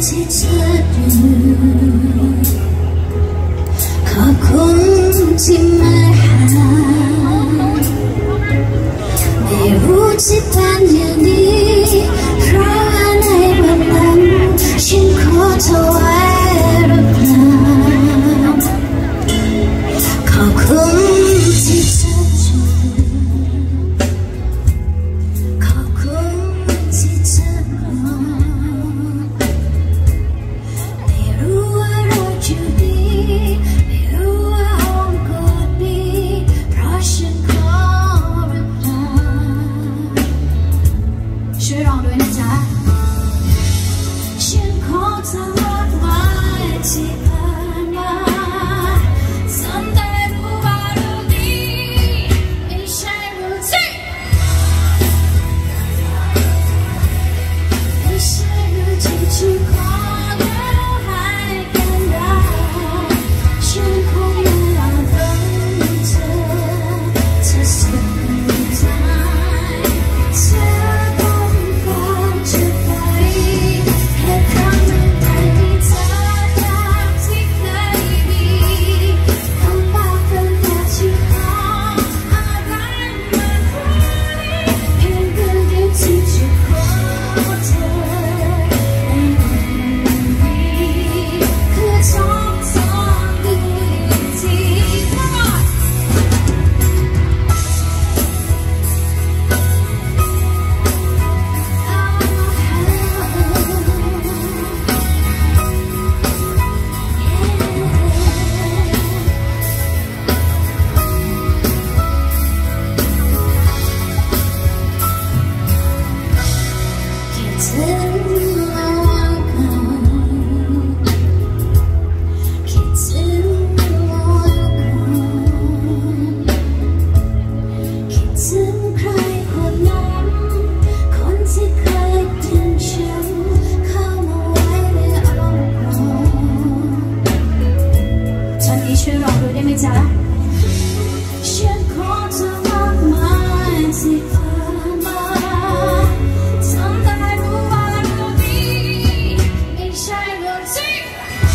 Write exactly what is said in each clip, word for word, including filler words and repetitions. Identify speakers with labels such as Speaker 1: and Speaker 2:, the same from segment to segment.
Speaker 1: ที่เธออยู่ขอบคุณที่มาหาไม่รู้จะเป็นอย่างนี้เพราะในวันนั้นฉันขอเธอไว้หรือเปล่าขอบคุณที่เธออยู่ขอบคุณที่เธอรอไม่รู้ว่าเราอยู่ดีไม่รู้ว่าอ้อมกอดดีเพราะฉันขอหรือเปล่าช่วยร้องด้วยนะจ๊ะฉันขอเธอรักไว้ที่ผ่านมาสันแต่รู้ว่าเราดีไม่ใช่รู้จริงไม่ใช่รู้จริงที่ขอแล้วให้กันได้ฉันคงไม่อาจรักเธอเธอสุดท้ายเธอต้องการจะไปแค่ครั้งหนึ่งในเธอจากที่เคยมีคำว่าเป็นแค่ที่ขออะไรมากกว่านี้เพียงเรื่องเดียวที่จะขอเธอในวันนี้คือสองสองดูอีกทีCome onคิดถึงเราวันก่อนคิดถึงเราวันก่อนคิดถึงใครคนนั้นคนที่เคยดึงฉันเข้ามาไว้ในอ้อมกอดตอนนี้ช่วยร้องด้วยได้ไหมจ๊ะฉันขอเธอมากมายที่ผ่านมาทำได้รู้ว่าเราดีไม่ใช่เรื่องจริง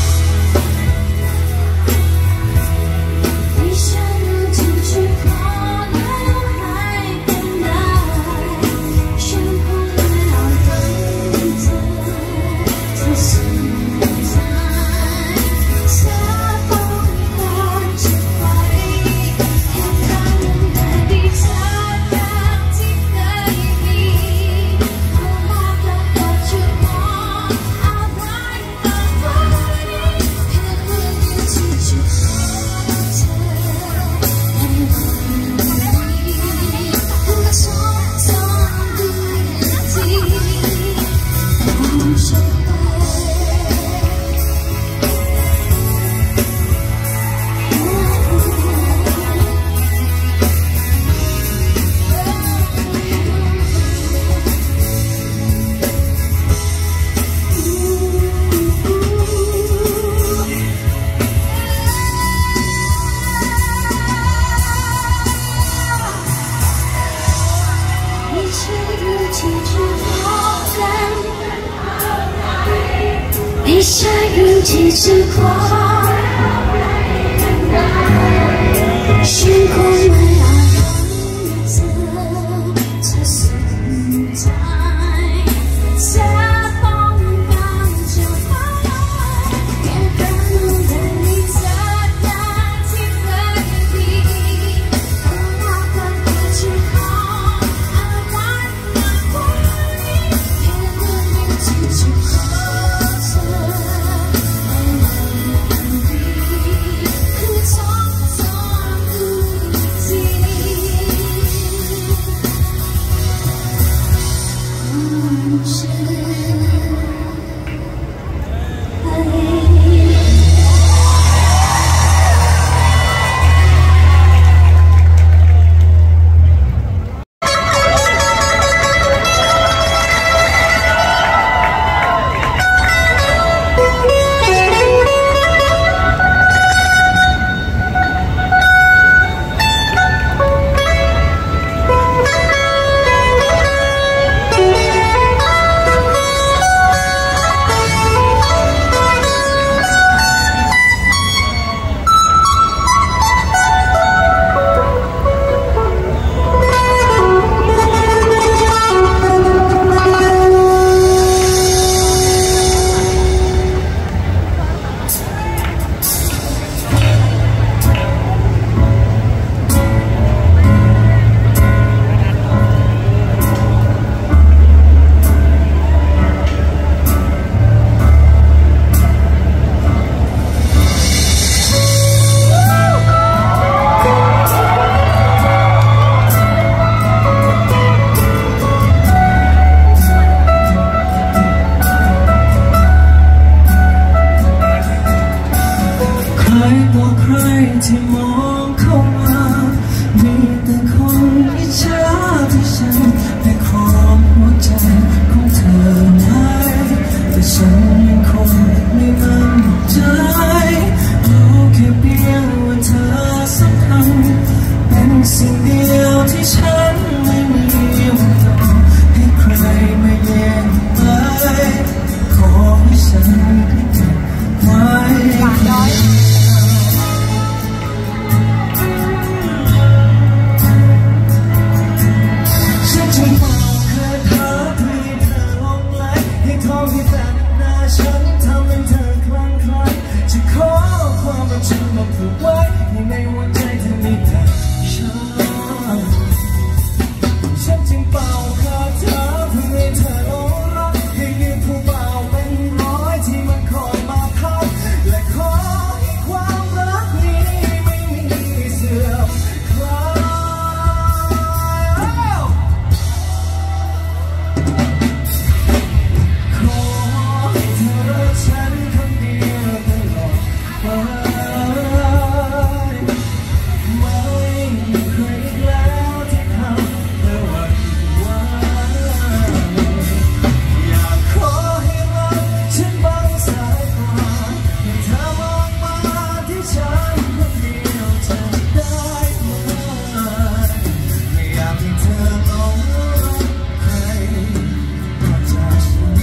Speaker 1: ไม่ใช่เรื่องที่จะขอแล้วให้กันได้ฉันคงไม่อาจรักเธอเธอสุดท้ายเธอต้องการจะไปแค่ครั้งหนึ่งในเธอจากที่เคยมีเข้ามาแล้วก็จะขออะไรมากกว่านี้เพียงเรื่องเดียวที่จะขอเธอในวันนี้คือสองสองดูอีกทีต้องฉันไปไม่ใช่เรื่องที่จะขอกันไม่ใช่เรื่องที่จะขอฉันคงไม่อาจรักเธอเธอสุดท้ายเธอต้องการจะไปแค่ครั้งหนึ่งในเธอจากที่เคยมีเข้ามาแล้วก็จะขออะไรมากกว่านี้เพียงเรื่องเดียวที่จะขอเธอในวันนี้คือสองสองดูอีกที
Speaker 2: ที่เธอหลงรักใครนอกจากฉัน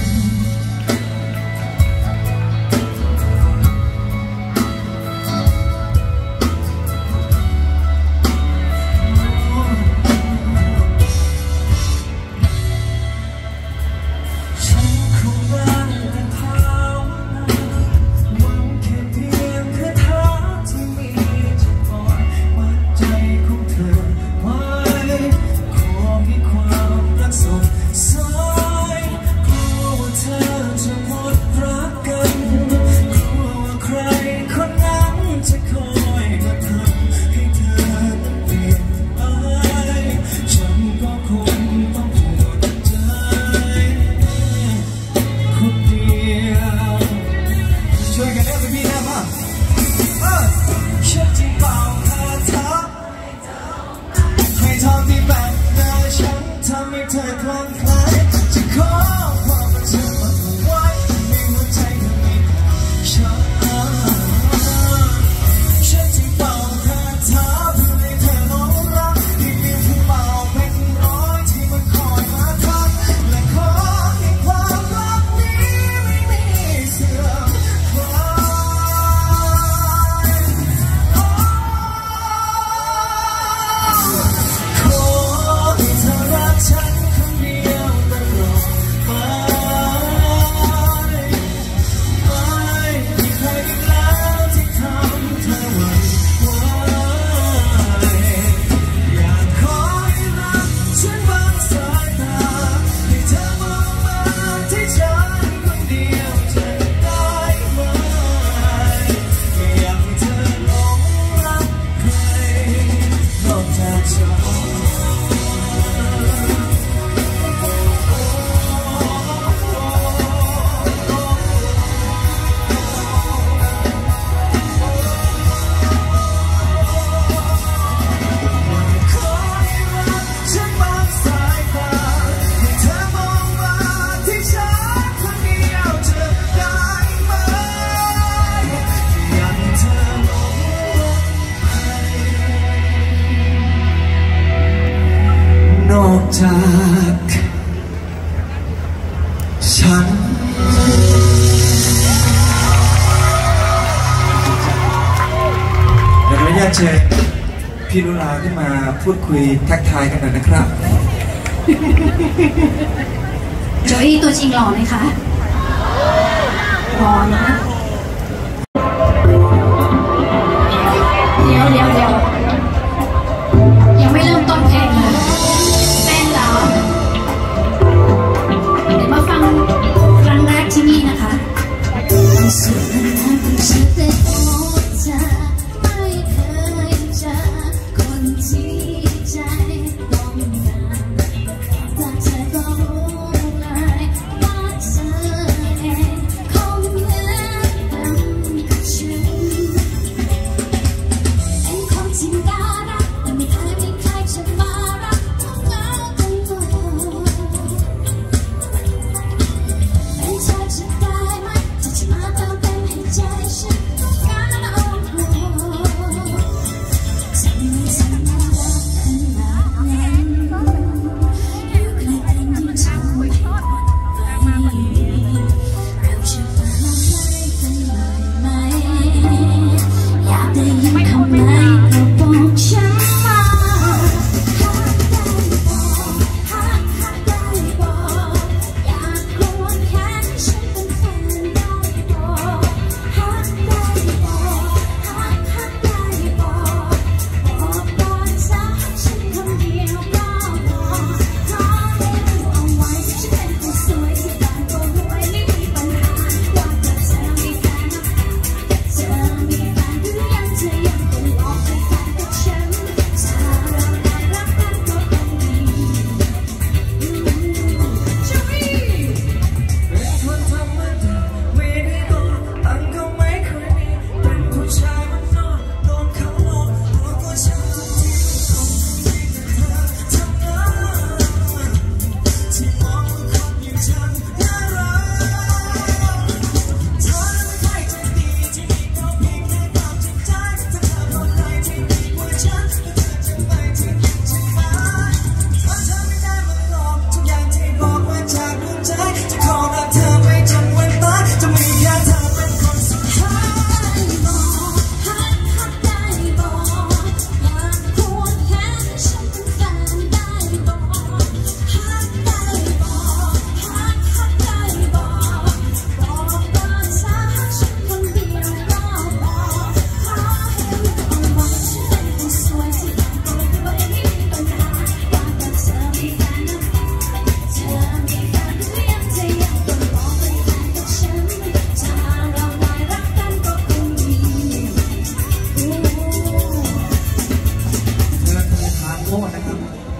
Speaker 2: จากฉันเดี๋ยวเราอยากเชิญพี่ลุลาขึ้นมาพูดคุยทักทายกันหน่อยนะครับ
Speaker 1: โจอี้ตัวจริงหล่อไหมคะหล่อนะเดี๋ยวเดี๋ยวเดี๋ยวยังไม่เริ่มต้นเพลงเลยเต้นแล้วเดี๋ยวมาฟังครั้งแรกที่นี่นะคะสุดท้ายที่ฉันได้พบเธอไม่เคยเจอคนที่ใจต้องการแต่เธอก็รู้เลยว่าเธอเองคงเหมือน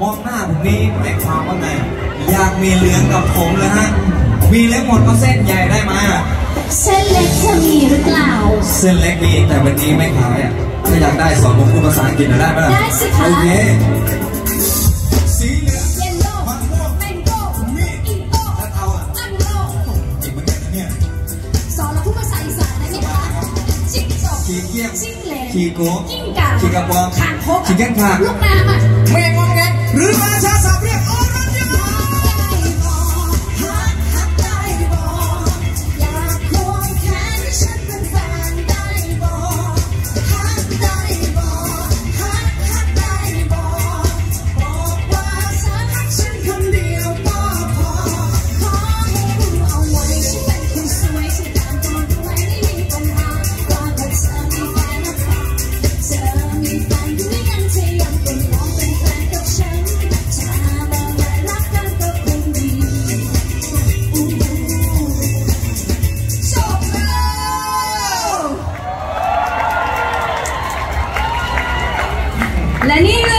Speaker 2: องหน้าผมนี่หมายความว่าไงอยากมีเลี้ยงกับผมเลยฮะมีเลี้ยงหมดก็เส้นใหญ่ได้ไหมอ่ะ
Speaker 1: เส้นเล็กจะมีหรือเปล่า
Speaker 2: เส้นเล็กมีแต่วันนี้ไม่ขายอ่ะถ้าอยากได้สอนผมพูดภาษาอังกฤษได้ไหมล่ะ
Speaker 1: ได้สิคะ
Speaker 2: โอเค
Speaker 1: สีเหลืองเยลโล่แมงโก้อินโต้อังโล่
Speaker 2: เก่งเหมือนกันนะเนี่ย
Speaker 1: สอนเราพูดภาษาอีสานได้ไหมคะจิ้งจก
Speaker 2: ขี้เกียจ
Speaker 1: จิ้งเหลน
Speaker 2: ขี้โก้
Speaker 1: กิ้งก่า
Speaker 2: ขี้กระป๋อง
Speaker 1: ขางคก
Speaker 2: ขี้แก้งขา
Speaker 1: ลูกน้ำอ่ะ
Speaker 2: แมงงองแงหรือมาชาสับเรียกอรัญญา
Speaker 1: และนี่เล